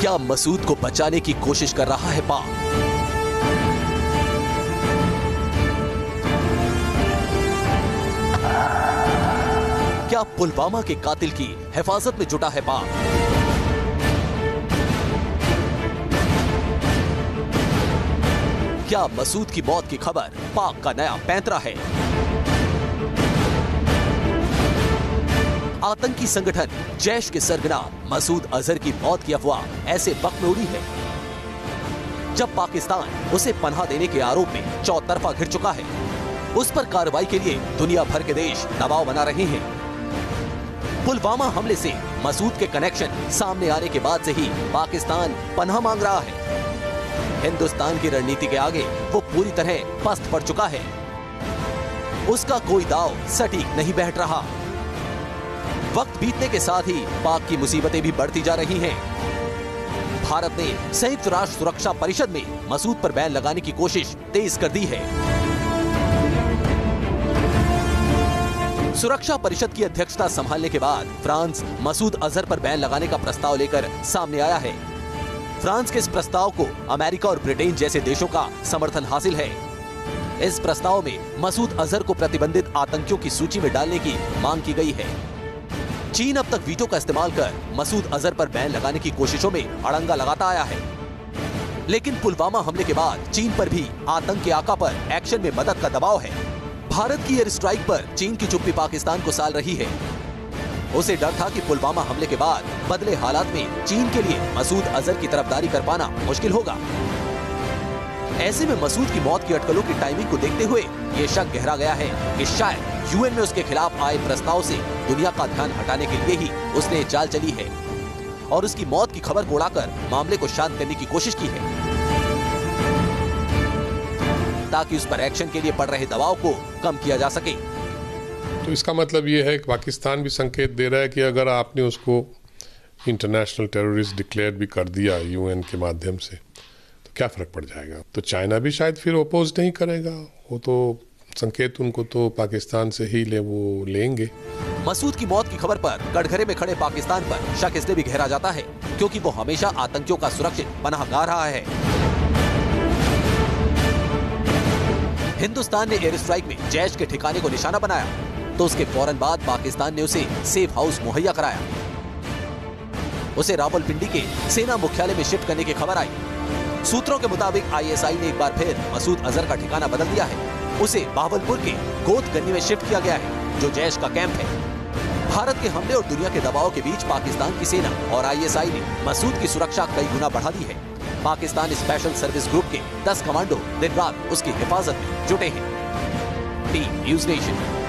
क्या मसूद को बचाने की कोशिश कर रहा है पाक? क्या पुलवामा के कातिल की हिफाजत में जुटा है पाक? क्या मसूद की मौत की खबर पाक का नया पैंतरा है? आतंकी संगठन जैश के सरगना मसूद अजहर की मौत की अफवाह ऐसे वक्त में उड़ी है जब पाकिस्तान उसे पनाह देने के आरोप में चौतरफा घिर चुका है। उस पर कार्रवाई के लिए दुनिया भर के देश दबाव बना रहे हैं। पुलवामा हमले से मसूद के कनेक्शन सामने आने के बाद से ही पाकिस्तान पनाह मांग रहा है। हिंदुस्तान की रणनीति के आगे वो पूरी तरह पस्त पड़ चुका है। उसका कोई दाव सटीक नहीं बैठ रहा। वक्त बीतने के साथ ही पाक की मुसीबतें भी बढ़ती जा रही हैं। भारत ने संयुक्त राष्ट्र सुरक्षा परिषद में मसूद पर बैन लगाने की कोशिश तेज कर दी है। सुरक्षा परिषद की अध्यक्षता संभालने के बाद फ्रांस मसूद अजहर पर बैन लगाने का प्रस्ताव लेकर सामने आया है। फ्रांस के इस प्रस्ताव को अमेरिका और ब्रिटेन जैसे देशों का समर्थन हासिल है। इस प्रस्ताव में मसूद अजहर को प्रतिबंधित आतंकियों की सूची में डालने की मांग की गई है। चीन अब तक वीटो का इस्तेमाल कर मसूद अजहर पर बैन लगाने की कोशिशों में अड़ंगा लगाता आया है। लेकिन पुलवामा हमले के बाद चीन पर भी आतंक के आका पर एक्शन में मदद का दबाव है। भारत की एयर स्ट्राइक पर चीन की चुप्पी पाकिस्तान को साल रही है। उसे डर था कि पुलवामा हमले के बाद बदले हालात में चीन के लिए मसूद अजहर की तरफदारी कर पाना मुश्किल होगा। ऐसे में मसूद की मौत की अटकलों की टाइमिंग को देखते हुए ये शक गहरा गया है कि शायद यूएन में उसके खिलाफ आए प्रस्ताव से दुनिया का ध्यान हटाने के लिए ही उसने चाल चली है और उसकी मौत की खबर को उड़ाकर मामले को शांत करने की कोशिश की है ताकि उस पर एक्शन के लिए पड़ रहे दबाव को कम किया जा सके। तो इसका मतलब ये है कि पाकिस्तान भी संकेत दे रहा है कि अगर आपने उसको इंटरनेशनल टेररिस्ट डिक्लेयर भी कर दिया यूएन के माध्यम से तो क्या फर्क पड़ जाएगा। तो चाइना भी शायद फिर अपोज नहीं करेगा। वो तो संकेत उनको तो पाकिस्तान से ही वो लेंगे। मसूद की मौत की खबर पर कटघरे में खड़े पाकिस्तान पर शक इसलिए भी गहरा जाता है क्योंकि वो हमेशा आतंकियों का सुरक्षित पनाहगाह रहा है। हिंदुस्तान ने एयर स्ट्राइक में जैश के ठिकाने को निशाना बनाया तो उसके फौरन बाद पाकिस्तान ने उसे सेफ हाउस मुहैया कराया। उसे रावलपिंडी के सेना मुख्यालय में शिफ्ट करने की खबर आई। सूत्रों के मुताबिक आईएसआई ने एक बार फिर मसूद अजहर का ठिकाना बदल दिया है। उसे बावलपुर के गोदगन्नी में शिफ्ट किया गया है जो जैश का कैंप है। भारत के हमले और दुनिया के दबाव के बीच पाकिस्तान की सेना और आईएसआई ने मसूद की सुरक्षा कई गुना बढ़ा दी है। पाकिस्तान स्पेशल सर्विस ग्रुप के 10 कमांडो दिन रात उसकी हिफाजत में जुटे हैं। T news nation.